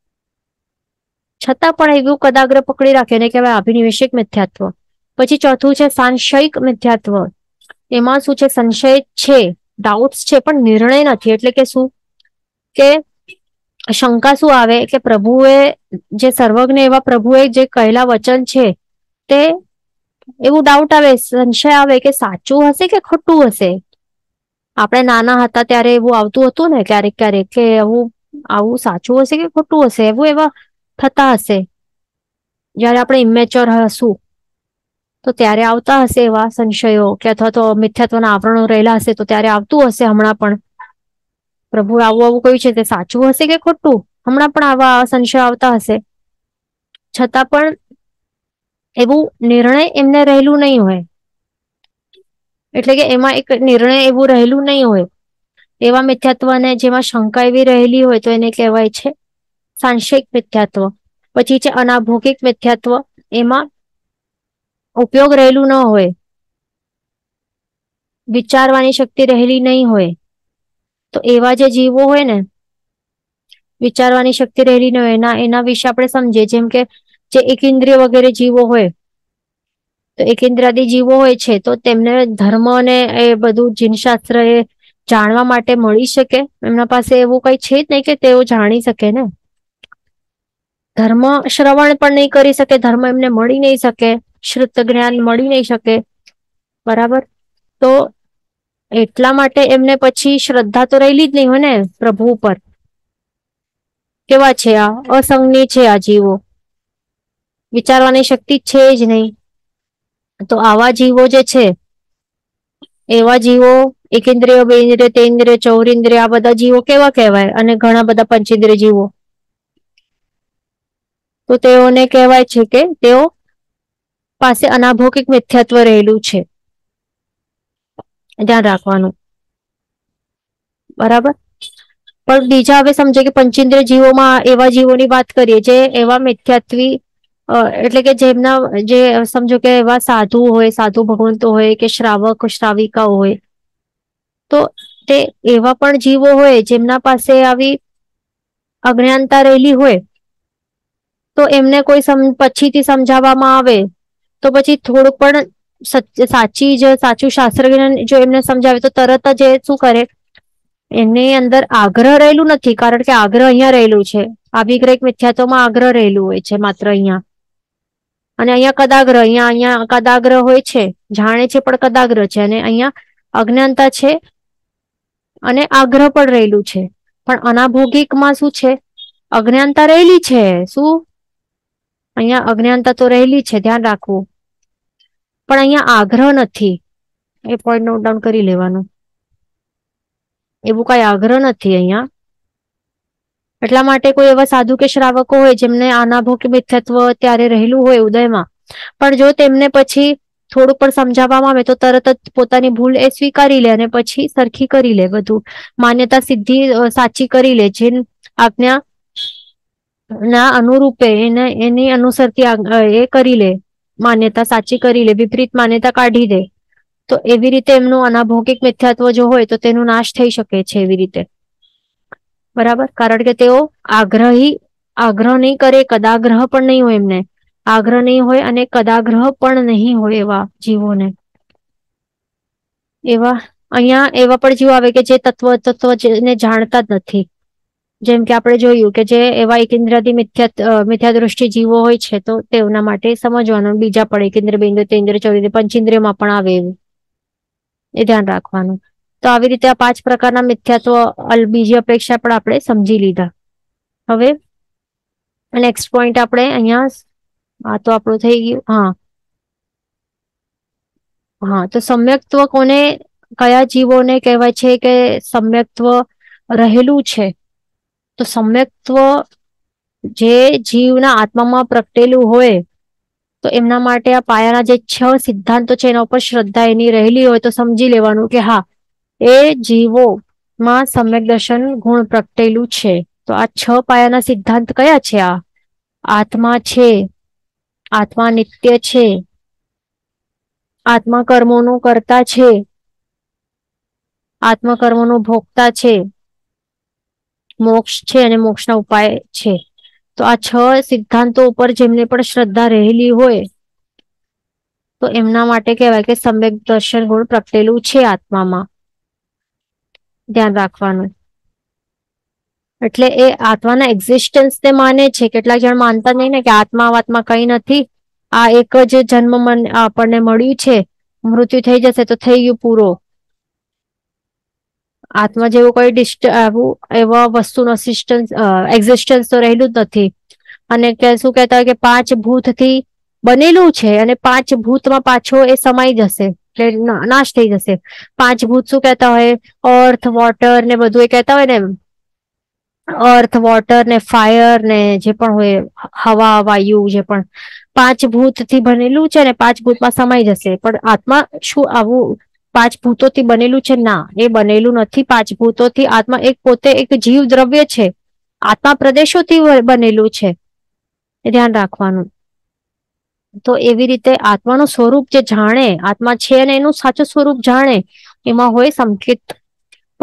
છતાં પણ એવું કદાગ્રહ પકડી રાખે ને કહેવાય અભિનિવેશિક મિથ્યાત્વ. પછી ચોથું છે સાંશયિક મિથ્યાત્વ. એમાં શું છે? સંશય છે, ડાઉટ્સ છે, પણ નિર્ણય નથી. એટલે કે શું? કે શંકા શું આવે કે પ્રભુએ જે સર્વજ્ઞ એવા પ્રભુએ જે કહેલા વચન છે તે એવું ડાઉટ આવે, સંશય આવે કે સાચું હશે કે ખોટું હશે? આપણે નાના હતા ત્યારે એવું આવતું હતું ને ક્યારેક ક્યારેક, કે આવું આવું સાચું હશે કે ખોટું હશે? એવું એવા થતા હશે જયારે આપણે ઇમેચ્યોર હશું, તો ત્યારે આવતા હશે એવા સંશયો, કે અથવા તો મિથ્યાત્વના આવરણો રહેલા હશે તો ત્યારે આવતું હશે. હમણાં પણ પ્રભુ આવું આવું કહ્યું છે તે સાચું હશે કે ખોટું? હમણાં પણ આવા સંશયો આવતા હશે. છતાં પણ એવું નિર્ણય એમને રહેલું નહીં હોય. એટલે કે એમાં એક નિર્ણય એવું રહેલું નહીં હોય. એવા મિથ્યાત્વને જેમાં શંકા એવી રહેલી હોય તો એને કહેવાય છે સાંશિક મિથ્યાત્વ. પછી છે અનાભૌગિક મિથ્યાત્વ. એમાં ઉપયોગ રહેલું ન હોય, વિચારવાની શક્તિ રહેલી નહીં હોય. તો એવા જે જીવો હોય ને, વિચારવાની શક્તિ રહેલી ન હોય એના એના વિશે આપણે સમજીએ. જેમ કે જે એકેન્દ્રિય વગેરે જીવો હોય, તો એકેન્દ્રાદી જીવો હોય છે તો તેમને ધર્મ અને એ બધું જીનશાસ્ત્ર એ જાણવા માટે મળી શકે? એમના પાસે એવું કઈ છે જ નહીં કે તેઓ જાણી શકે ને. ધર્મ શ્રવણ પણ નહીં કરી શકે, ધર્મ એમને મળી નહીં શકે, શ્રુત જ્ઞાન મળી નહીં શકે. બરાબર? તો એટલા માટે એમને પછી શ્રદ્ધા તો રહેલી જ નહીં હોય ને પ્રભુ ઉપર. કેવા છે આ? અસંગની છે આ જીવો, વિચારવાની શક્તિ છે જ નહીં. તો આવા જીવો જે છે, એવા જીવો એકેન્દ્રિય, બેન્દ્રિય, તેન્દ્રિય, ચૌરિન્દ્રિય આ બધા જીવો કેવા કહેવાય? અને ઘણા બધા પંચેન્દ્રિય જીવો, તો તેઓને કહેવાય છે કે તેઓ પાસે અનાભૌતિક મિથ્યાત્વ રહેલું છે. ધ્યાન રાખવાનું. બરાબર? પણ બીજા હવે સમજો કે પંચેન્દ્રિય જીવોમાં એવા જીવોની વાત કરીએ જે એવા મિથ્યાત્વી એટલે કે જેમના જે સમજો કે એવા સાધુ હોય, સાધુ ભગવંતો હોય કે શ્રાવક શ્રાવિકા હોય, તો તે એવા પણ જીવો હોય જેમના પાસે આવી અજ્ઞાનતા રહેલી હોય, તો એમને કોઈ પછીથી સમજાવવામાં આવે તો પછી થોડુંક પણ સાચી જ સાચું શાસ્ત્ર જ્ઞાન જો એમને સમજાવે તો તરત જ એ શું કરે, એની અંદર આગ્રહ રહેલું નથી. કારણ કે આગ્રહ અહીંયા રહેલું છે. આવિગ્રહિક મિથ્યાત્વમાં આગ્રહ રહેલું હોય છે માત્ર અહીંયા. અને અહીંયા કદાગ્રહ, અહીંયા અહીંયા કદાગ્રહ હોય છે, જાણે છે પણ કદાગ્રહ છે. અને અહીંયા અજ્ઞાનતા છે અને આગ્રહ પણ રહેલું છે. પણ અનાભોગિકમાં શું છે? અજ્ઞાનતા રહેલી છે. શું? અહીંયા અજ્ઞાનતા તો રહેલી છે, ધ્યાન રાખવું. પણ અહીંયા આગ્રહ નથી. એ પોઈન્ટ નોટ ડાઉન કરી લેવાનું. એવું કઈ આગ્રહ નથી અહીંયા. એટલા માટે કોઈ એવા સાધુ કે શ્રાવકો હોય જેમને અનાભોગિક મિથ્યાત્વ ત્યારે રહેલું હોય ઉદયમાં, પણ જો તેમને પછી થોડુંક પણ સમજાવવામાં આવે તો તરત જ પોતાની ભૂલ એ સ્વીકારી લે અને પછી સરખી કરી લે. બધું માન્યતા સિદ્ધિ સાચી કરી લે. જે આજ્ઞા ના અનુરૂપે એને એની અનુસરતી એ કરી લે, માન્યતા સાચી કરી લે, વિપરીત માન્યતા કાઢી દે. તો એવી રીતે એમનું અનાભૌતિક મિથ્યાત્વ જો હોય તો તેનું નાશ થઈ શકે છે એવી રીતે. બરાબર? કારણ કે તેઓ આગ્રહી આગ્રહ નહીં કરે, કદાગ્રહ પણ નહીં હોય એમને. આગ્રહ નહીં હોય અને કદાગ્રહ પણ નહીં હોય એવા જીવોને. એવા અહીંયા એવા પણ જીવો આવે કે જે તત્વ તત્વને જાણતા જ નથી. જેમ કે આપણે જોયું કે જે એવા એકેન્દ્રિયાદી મિથ્યા મિથ્યા દૃષ્ટિ જીવો હોય છે તો તેઓના માટે સમજવાનું. બીજા પણ એકેન્દ્ર, બેન્દ્ર, તેન્દ્ર, ચૌરિન્દ્ર, પંચેન્દ્રિયમાં પણ આવે એવું, એ ધ્યાન રાખવાનું. તો આવી રીતે આ પાંચ પ્રકારના મિથ્યાત્વ બીજી અપેક્ષા પણ આપણે સમજી લીધા. હવે નેક્સ્ટ પોઈન્ટ આપણે અહીંયા, આ તો આપણું થઈ ગયું. હા હા તો સમ્યક્ત્વ કોને, કયા જીવોને કહેવાય છે કે સમ્યક્ત્વ રહેલું છે? તો સમ્યક્ત્વ જે જીવના આત્મામાં પ્રગટેલું હોય, તો એમના માટે આ પાયાના જે છ સિદ્ધાંતો છે એના ઉપર શ્રદ્ધા એની રહેલી હોય તો સમજી લેવાનું કે હા, એ જીવોમાં સમ્યક દર્શન ગુણ પ્રગટેલું છે. તો આ છ પાયાના સિદ્ધાંત કયા છે? આ આત્મા છે, આત્મા નિત્ય છે, આત્મા કર્મોનું કર્તા છે, આત્મા કર્મોનું ભોગતા છે, મોક્ષ છે અને મોક્ષના ઉપાય છે. તો આ છ સિદ્ધાંતો ઉપર જેમને પણ શ્રદ્ધા રહેલી હોય તો એમના માટે કહેવાય કે સમ્યક દર્શન ગુણ પ્રગટેલું છે આત્મામાં. ધ્યાન રાખવાનું. એટલે એ આત્માના એક્ઝિસ્ટન્સ ને માને છે. કેટલાક જણ માનતા નહીં ને કે આત્મા આત્મા કઈ નથી, આ એક જ જન્મ આપણને મળ્યું છે, મૃત્યુ થઈ જશે તો થઈ ગયું પૂરો. આત્મા જેવું કોઈ ડિસ્ટ આવું એવા વસ્તુનું અસિસ્ટન્સ એક્ઝિસ્ટન્સ તો રહેલું જ નથી. અને શું કહેતા હોય કે પાંચ ભૂતથી બનેલું છે અને પાંચ ભૂતમાં પાછો એ સમાઈ જશે, એટલે નાશ થઈ જશે. પાંચ ભૂત શું કહેતા હોય? અર્થ, વોટર ને બધું એ કહેતા હોય ને, અર્થ, વોટર ને ફાયર ને જે પણ હોય, હવા, વાયુ, જે પણ પાંચ ભૂતથી બનેલું છે ને પાંચ ભૂતમાં સમાઈ જશે. પણ આત્મા શું આવું પાંચ ભૂતોથી બનેલું છે? ના, એ બનેલું નથી પાંચ ભૂતોથી. આત્મા એક પોતે એક જીવ દ્રવ્ય છે, આત્મા પ્રદેશોથી બનેલું છે. એ ધ્યાન રાખવાનું. તો એવી રીતે આત્માનું સ્વરૂપ જે જાણે, આત્મા છે અને એનું સાચું સ્વરૂપ જાણે, એમાં હોય સંકેત.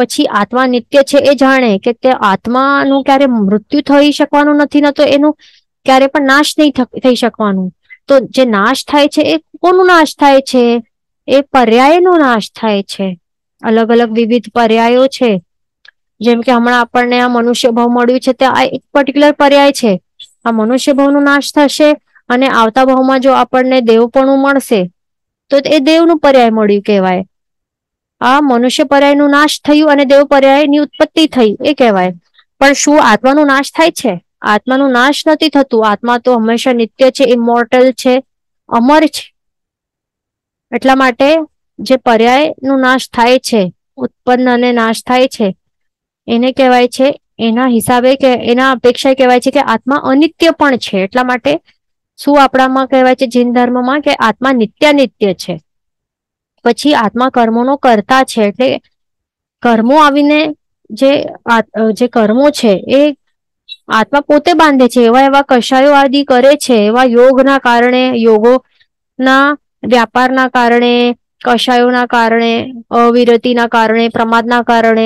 પછી આત્મા નિત્ય છે એ જાણે કે તે આત્માનું ક્યારે મૃત્યુ થઈ શકવાનું નથી, ને તો એનું ક્યારે પણ નાશ નહીં થઈ શકવાનું. તો જે નાશ થાય છે એ કોનું નાશ થાય છે? એ પર્યાયનો નાશ થાય છે. અલગ અલગ વિવિધ પર્યાયો છે. જેમ કે હમણાં આપણને આ મનુષ્ય ભાવ મળ્યું છે, તે આ એક પર્ટિક્યુલર પર્યાય છે. આ મનુષ્ય ભાવનો નાશ થશે અને આવતા ભાવમાં જો આપણને દેવપણું મળશે તો એ દેવનું પર્યાય મળ્યું કહેવાય. આ મનુષ્ય પર્યાયનું નાશ થયું અને દેવ પર્યાયની ઉત્પત્તિ થઈ એ કહેવાય. પણ શું આત્માનો નાશ થાય છે? આત્માનું નાશ નથી થતું. આત્મા તો હંમેશા નિત્ય છે, ઇમોર્ટલ છે, અમર છે. એટલા માટે જે પર્યાયનો નાશ થાય છે, ઉત્પન્ન અને નાશ થાય છે, એને કહેવાય છે, એના હિસાબે કે એના અપેક્ષા કહેવાય છે કે આત્મા અનિત્ય પણ છે. એટલા માટે શું આપણામાં કહેવાય છે જૈન ધર્મમાં કે આત્મા નિત્યાનિત્ય છે. પછી આત્મા કર્મોનો કરતા છે. એટલે કર્મો આવીને જે જે કર્મો છે એ આત્મા પોતે બાંધે છે. એવા એવા કષાયો આદિ કરે છે, એવા યોગના કારણે, યોગોના વ્યાપારના કારણે, કષાયોના કારણે, અવિરતિના કારણે, પ્રમાદના કારણે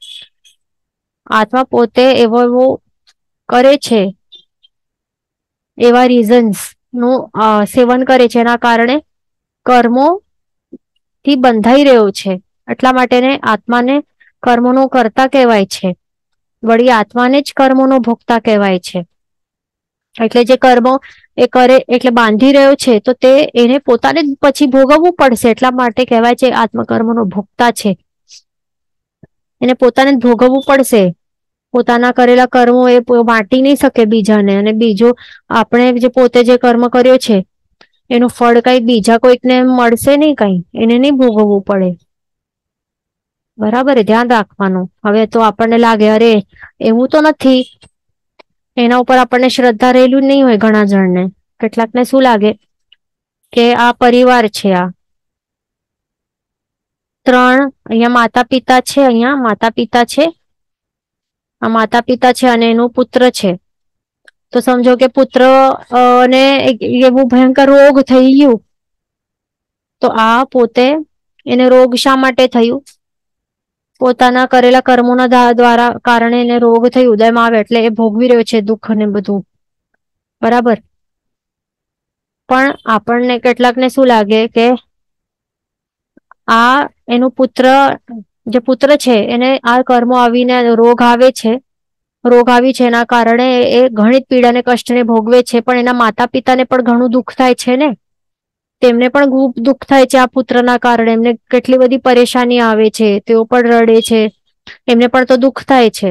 આત્મા પોતે એવો એવો કરે છે, એવા રીઝન્સ નું સેવન કરે છે, એના કારણે કર્મો થી બંધાઈ રહ્યો છે. એટલા માટે આત્માને કર્મોનો કરતા કહેવાય છે. વળી આત્માને જ કર્મોનો ભોગતા કહેવાય છે. એટલે જે કર્મો એ કરે એટલે બાંધી રહ્યો છે, તો તે એને પોતાને જ પછી ભોગવવું પડશે. એટલા માટે કહેવાય છે આત્મકર્મનો ભોગતા છે. એને પોતાને જ ભોગવવું પડશે. પોતાના કરેલા કર્મો એ વાંટી નહીં શકે બીજાને, અને બીજો આપણે જે પોતે જે કર્મ કર્યો છે એનું ફળ કઈ બીજા કોઈકને મળશે નહીં, કઈ એને નહીં ભોગવવું પડે. બરાબર, ધ્યાન રાખવાનું. હવે તો આપણને લાગે અરે એવું તો નથી, એના ઉપર આપણને શ્રદ્ધા રહેલું નહીં હોય ઘણા જણને. કેટલાકને શું લાગે કે આ પરિવાર છે, આ ત્રણ અહીંયા માતા પિતા છે, અહીંયા માતા પિતા છે, આ માતા પિતા છે અને એનું પુત્ર છે. તો સમજો કે પુત્ર ને એવું ભયંકર રોગ થઈ ગયું, તો આ પોતે એને રોગ શા માટે થયું? પોતાના કરેલા કર્મોના દ્વારા કારણે એને રોગ થઈ ઉદયમાં આવે, એટલે એ ભોગવી રહ્યો છે દુઃખ ને બધું. બરાબર. પણ આપણને કેટલાકને શું લાગે કે આ એનું પુત્ર, જે પુત્ર છે એને આ કર્મો આવીને રોગ આવે છે, રોગ આવી છે, એના કારણે એ ઘણી પીડા ને કષ્ટને ભોગવે છે. પણ એના માતા પિતાને પણ ઘણું દુઃખ થાય છે ને, તેમને પણ ખૂબ દુઃખ થાય છે આ પુત્રના કારણે. એમને કેટલી બધી પરેશાની આવે છે, તેઓ પણ રડે છે, એમને પણ તો દુઃખ થાય છે.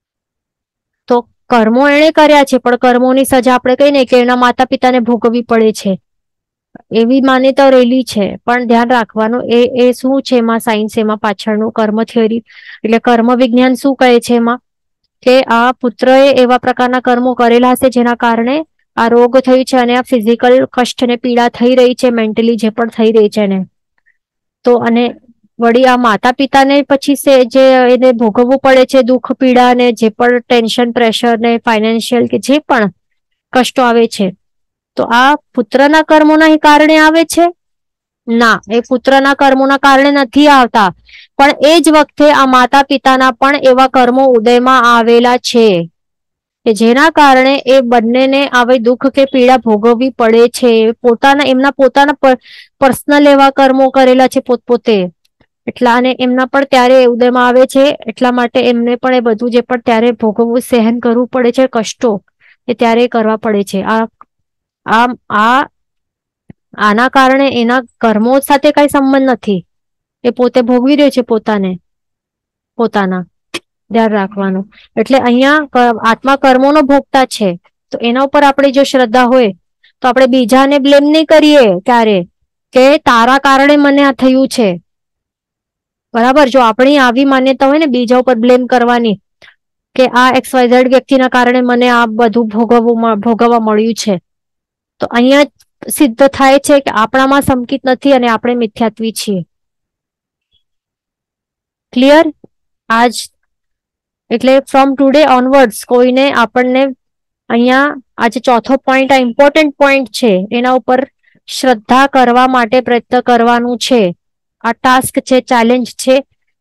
તો કર્મો એણે કર્યા છે, પણ કર્મોની સજા આપણે કહીએ ને કે એના માતા પિતાને ભોગવવી પડે છે, એવી માન્યતા રહેલી છે. પણ ધ્યાન રાખવાનું, એ એ શું છે એમાં સાયન્સ, એમાં પાછળનું કર્મ થિયરી એટલે કર્મ વિજ્ઞાન શું કહે છે એમાં, કે આ પુત્રએ એવા પ્રકારના કર્મો કરેલા હશે જેના કારણે આ રોગ થયું છે અને આ ફિઝિકલ કષ્ટ ને પીડા થઈ રહી છે, મેન્ટલી જે પણ થઈ રહી છે એને. તો અને વળી આ માતા પિતાને પછી જે એને ભોગવવું પડે છે દુઃખ પીડા ને જે પણ ટેન્શન પ્રેશર ને ફાઇનાન્શિયલ કે જે પણ કષ્ટો આવે છે, તો આ પુત્રના કર્મોના કારણે આવે છે? ના, એ પુત્રના કર્મોના કારણે નથી આવતા. પણ એ જ વખતે આ માતા પિતાના પણ એવા કર્મો ઉદયમાં આવેલા છે કે જેના કારણે એ બંનેને આવી દુઃખ કે પીડા ભોગવવી પડે છે. પોતાના એમના પોતાના પર્સનલ એવા કર્મો કરેલા છે પોતપોતે, એટલા અને એમના પણ ત્યારે ઉદયમાં આવે છે. એટલા માટે એમને પણ એ બધું જે પણ ત્યારે ભોગવવું, સહન કરવું પડે છે કષ્ટો, એ ત્યારે કરવા પડે છે. આ આ આ આના કારણે એના કર્મો સાથે કઈ સંબંધ નથી, એ પોતે ભોગવી રહ્યો છે પોતાને પોતાના. ધ્યાન રાખવાનું. એટલે અહીંયા આત્મા કર્મોનો ભોગતા છે. તો એના ઉપર આપણી જો શ્રદ્ધા હોય તો આપણે બીજાને બ્લેમ નહીં કરીએ ક્યારે કે તારા કારણે મને આ થયું છે. બરાબર, જો આપણી આવી માન્યતા હોય ને બીજા ઉપર બ્લેમ કરવાની કે આ એક્સ વાય ઝેડ વ્યક્તિના કારણે મને આ બધું ભોગવવું ભોગવવા મળ્યું છે, તો અહીંયા સિદ્ધ થાય છે કે આપણામાં સંકિત નથી અને આપણે મિથ્યાત્વી છીએ. ક્લિયર? આજ એટલે ફ્રોમ ટુડે ઓનવર્ડ્સ કોઈને આપણને અહીંયા આજે ચોથો પોઈન્ટ, આ ઇમ્પોર્ટન્ટ પોઈન્ટ છે, એના ઉપર શ્રદ્ધા કરવા માટે પ્રયત્ન કરવાનું છે. આ ટાસ્ક છે, ચેલેન્જ છે,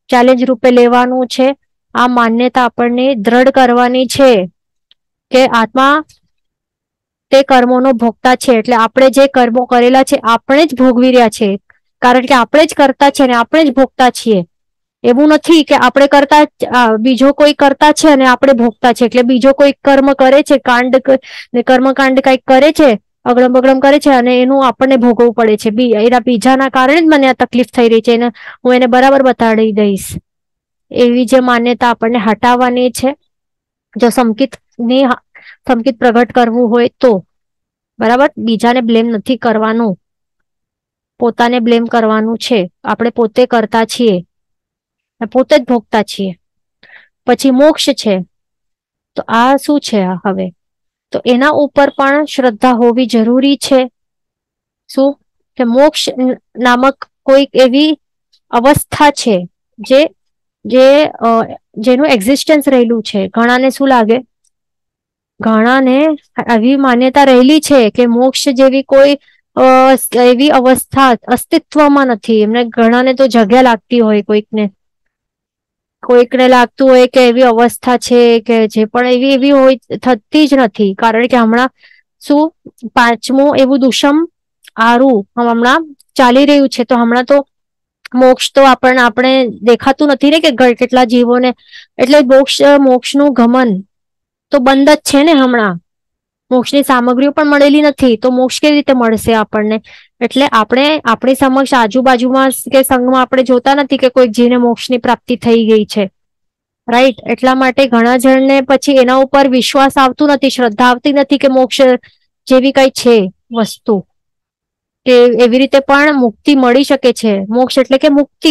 ચેલેન્જ રૂપે લેવાનું છે. આ માન્યતા આપણને દ્રઢ કરવાની છે કે આત્મા તે કર્મોનો ભોગતા છે, એટલે આપણે જે કર્મો કરેલા છે આપણે જ ભોગવી રહ્યા છે, કારણ કે આપણે જ કરતા છે અને આપણે જ ભોગતા છીએ. એવું નથી કે આપણે કરતા બીજો કોઈ કરતા છે અને આપણે ભોગતા છે, એટલે બીજો કોઈ કર્મ કરે છે, કાંડ કર્મકાંડ કઈક કરે છે, અગડમ બગડમ કરે છે અને એનું આપણને ભોગવવું પડે છે. એના બીજાના કારણે જ મને આ તકલીફ થઈ રહી છે, એને હું એને બરાબર બતાડી દઈશ. એવી જે માન્યતા આપણને હટાવવાની છે. જો સંકિત ની સંકિત પ્રગટ કરવું હોય તો બરાબર, બીજાને બ્લેમ નથી કરવાનું, પોતાને બ્લેમ કરવાનું છે. આપણે પોતે કરતા છીએ, પોતે જ ભોગતા છીએ. પછી મોક્ષ છે, તો આ શું છે? હવે તો એના ઉપર પણ શ્રદ્ધા હોવી જરૂરી છે. શું કે મોક્ષ નામક કોઈક એવી અવસ્થા છે જે જે જેનું એક્ઝિસ્ટન્સ રહેલું છે. ઘણાને શું લાગે, ઘણાને આવી માન્યતા રહેલી છે કે મોક્ષ જેવી કોઈ એવી અવસ્થા અસ્તિત્વમાં નથી. એમને ઘણાને તો જગ્યા લાગતી હોય, કોઈકને કોઈકને લાગતું હોય કે એવી અવસ્થા છે કે જે પણ એવી એવી હોય થતી જ નથી, કારણ કે હમણાં શું પાંચમું એવું દુષમ આરું હમણાં ચાલી રહ્યું છે. તો હમણાં તો મોક્ષ તો આપણને આપણે દેખાતું નથી ને કે કેટલા જીવોને, એટલે મોક્ષ મોક્ષનું ગમન તો બંધ જ છે ને. હમણાં મોક્ષની સામગ્રીઓ પણ મળેલી નથી, તો મોક્ષ કેવી રીતે મળશે આપણને? એટલે આપણે આપણી સમક્ષ આજુબાજુમાં કે સંઘમાં આપણે જોતા નથી કે કોઈક જીવને મોક્ષની પ્રાપ્તિ થઈ ગઈ છે, રાઈટ? એટલા માટે ઘણા જણને પછી એના ઉપર વિશ્વાસ આવતું નથી, શ્રદ્ધા આવતી નથી કે મોક્ષ જેવી કઈ છે વસ્તુ, કે એવી રીતે પણ મુક્તિ મળી શકે છે. મોક્ષ એટલે કે મુક્તિ,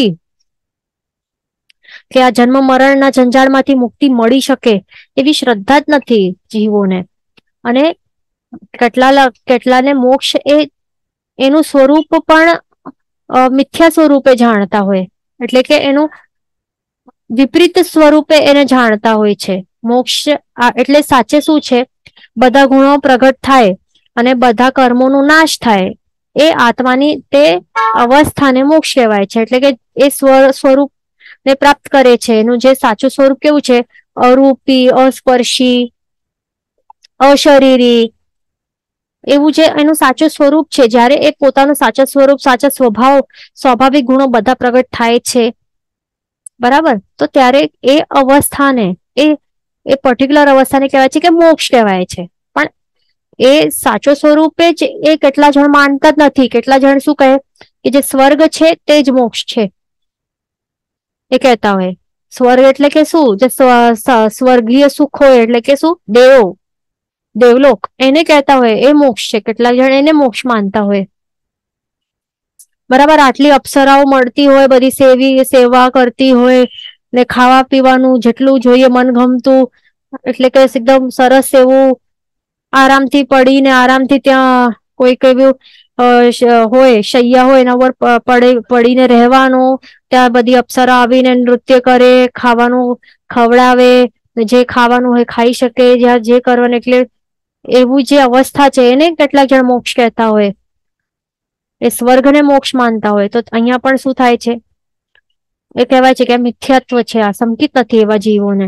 કે આ જન્મ મરણના જંજાળમાંથી મુક્તિ મળી શકે એવી શ્રદ્ધા જ નથી જીવોને. અને કેટલા કેટલાને મોક્ષ એ એનું સ્વરૂપ પણ મિથ્યા સ્વરૂપે જાણતા હોય, એટલે કે એનું વિપરીત સ્વરૂપે એને જાણતા હોય છે. મોક્ષ એટલે સાચે શું છે? બધા ગુણો પ્રગટ થાય અને બધા કર્મોનો નાશ થાય, એ આત્માની તે અવસ્થાને મોક્ષ કહેવાય છે. એટલે કે એ સ્વ સ્વરૂપ ને પ્રાપ્ત કરે છે. એનું જે સાચું સ્વરૂપ કેવું છે? અરૂપી, અસ્પર્શી, અશરીરી, એવું જે એનું સાચું સ્વરૂપ છે. જ્યારે એ પોતાનું સાચા સ્વરૂપ, સાચા સ્વભાવ, સ્વાભાવિક ગુણો બધા પ્રગટ થાય છે, બરાબર, તો ત્યારે એ અવસ્થાને એ એ પર્ટિક્યુલર અવસ્થાને કહેવાય છે કે મોક્ષ કહેવાય છે. પણ એ સાચો સ્વરૂપે જ એ કેટલા જણ માનતા જ નથી. કેટલા જણ શું કહે કે જે સ્વર્ગ છે તે જ મોક્ષ છે, એ કહેતા હોય. સ્વર્ગ એટલે કે શું? જે સ્વર્ગીય સુખ હોય, એટલે કે શું? દેવ દેવલોક, એને કહેતા હોય એ મોક્ષ છે. કેટલાક જણ એને મોક્ષ માનતા હોય, બરાબર. આટલી અપ્સરાઓ મળતી હોય, બધી સેવી સેવા કરતી હોય ને ખાવા પીવાનું જેટલું જોઈએ મનગમતું, એટલે કે એકદમ સરસ એવું આરામથી પડીને આરામથી ત્યાં કોઈક એવું હોય શૈયા હોય એના ઉપર પડીને રહેવાનું, ત્યાં બધી અપ્સરા આવીને નૃત્ય કરે, ખાવાનું ખવડાવે, જે ખાવાનું હોય ખાઈ શકે, જ્યાં જે કરવાનું. એટલે એવું જે અવસ્થા છે એને કેટલાક જણ મોક્ષ કહેતા હોય, એ સ્વર્ગને મોક્ષ માનતા હોય. તો અહીંયા પણ શું થાય છે? એ કહેવાય છે કે મિથ્યાત્વ છે, આ સંકિત નથી એવા જીવોને.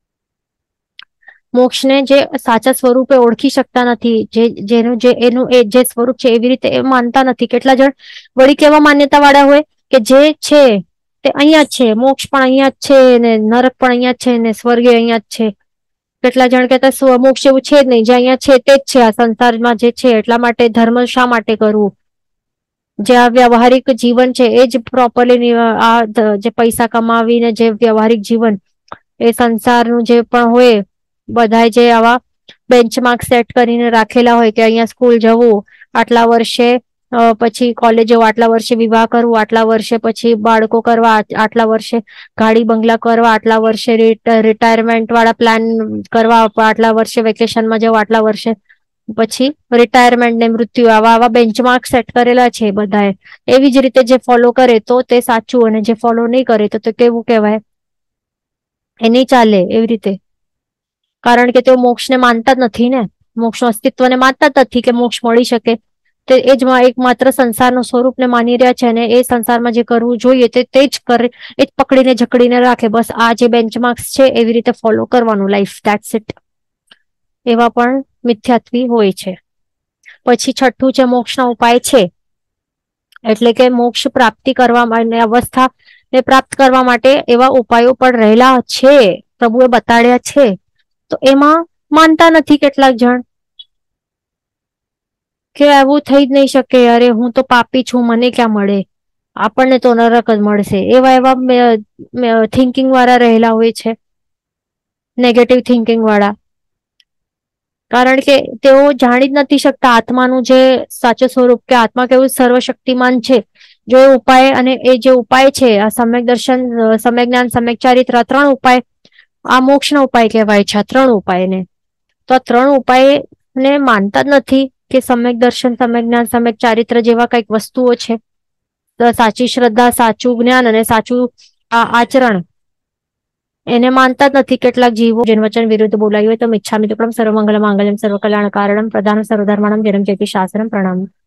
મોક્ષને જે સાચા સ્વરૂપે ઓળખી શકતા નથી, જે જેનું જે એનું એ જે સ્વરૂપ છે એવી રીતે એ માનતા નથી. કેટલા જણ વળી કેવા માન્યતા વાળા હોય કે જે છે તે અહીંયા જ છે, મોક્ષ પણ અહીંયા જ છે, ને નરક પણ અહીંયા જ છે, ને સ્વર્ગે અહીંયા જ છે. કેટલા જણ કહેતા મોક્ષ એવું છે જ નહીં, જે અહીંયા છે તે જ છે, આ સંસારમાં જે છે. એટલા માટે ધર્મ શા માટે કરવું? જે આ વ્યવહારિક જીવન છે એ જ પ્રોપરલી, આ જે પૈસા કમાવીને જે વ્યવહારિક જીવન, એ સંસારનું જે પણ હોય, બધા જે આવા બેન્ચમાર્ક સેટ કરીને રાખેલા હોય કે અહીંયા સ્કૂલ જવું, આટલા વર્ષે પછી કોલેજ જવું, આટલા વર્ષે વિવાહ કરવું, આટલા વર્ષે પછી બાળકો કરવા, આટલા વર્ષે ગાડી બંગલા કરવા, આટલા વર્ષે રિટાયરમેન્ટ વાળા પ્લાન કરવા, આટલા વર્ષે વેકેશનમાં જવું, આટલા વર્ષે પછી રિટાયરમેન્ટ ને મૃત્યુ, આવા આવા બેન્ચમાર્ક સેટ કરેલા છે બધાએ. એવી જ રીતે જે ફોલો કરે તો તે સાચું, અને જે ફોલો નહીં કરે તો તે કેવું કહેવાય? એ નહીં ચાલે એવી રીતે, કારણ કે તેઓ મોક્ષને માનતા જ નથી ને, મોક્ષનું અસ્તિત્વને માનતા જ નથી કે મોક્ષ મળી શકે. તે એ જ એકમાત્ર સંસારનું સ્વરૂપને માની રહ્યા છે, અને એ સંસારમાં જે કરવું જોઈએ તે તે જ કરે, એ જ પકડીને જકડીને રાખે. બસ આ જે બેન્ચમાર્ક્સ છે એવી રીતે ફોલો કરવાનું લાઈફ, ધેટ્સ ઇટ. એવા પણ મિથ્યાત્વી હોય છે. પછી છઠ્ઠું છે મોક્ષના ઉપાય છે, એટલે કે મોક્ષ પ્રાપ્તિ કરવા માટે, અવસ્થા ને પ્રાપ્ત કરવા માટે એવા ઉપાયો પણ રહેલા છે, પ્રભુએ બતાડ્યા છે. તો એમાં માનતા નથી કેટલાક જણ, કે એવું થઈ જ નહીં શકે, અરે હું તો પાપી છું, મને ક્યાં મળે, આપણને તો નરક જ મળશે. એવા એવા થિંકિંગ વાળા રહેલા હોય છે, નેગેટિવ થિંકિંગ વાળા. કારણ કે તેઓ જાણી જ નથી શકતા આત્માનું જે સાચું સ્વરૂપ, કે આત્મા કેવું સર્વશક્તિમાન છે. જો એ ઉપાય, અને એ જે ઉપાય છે આ સમ્યક દર્શન, સમ્યક જ્ઞાન, સમ્યક ચારિત્ર, ત્રણ ઉપાય આ મોક્ષના ઉપાય કહેવાય છે. આ ત્રણ ઉપાયને, તો આ ત્રણ ઉપાય ને માનતા જ નથી કે સમ્યક દર્શન, સમ્યક જ્ઞાન, સમ્યક ચારિત્ર જેવા કઈક વસ્તુઓ છે. સાચી શ્રદ્ધા, સાચું જ્ઞાન અને સાચું આચરણ એને માનતા જ નથી કેટલાક જીવો. જેન વચન વિરુદ્ધ બોલાયું હોય તો મિચ્છામિ દુક્કડમ, સર્વમંગલ માંગલ્યમ, સર્વ કલ્યાણ કારણમ, પ્રધાન સર્વધર્માણમ, જન્મ જયતિ શાસનમ, પ્રણામ.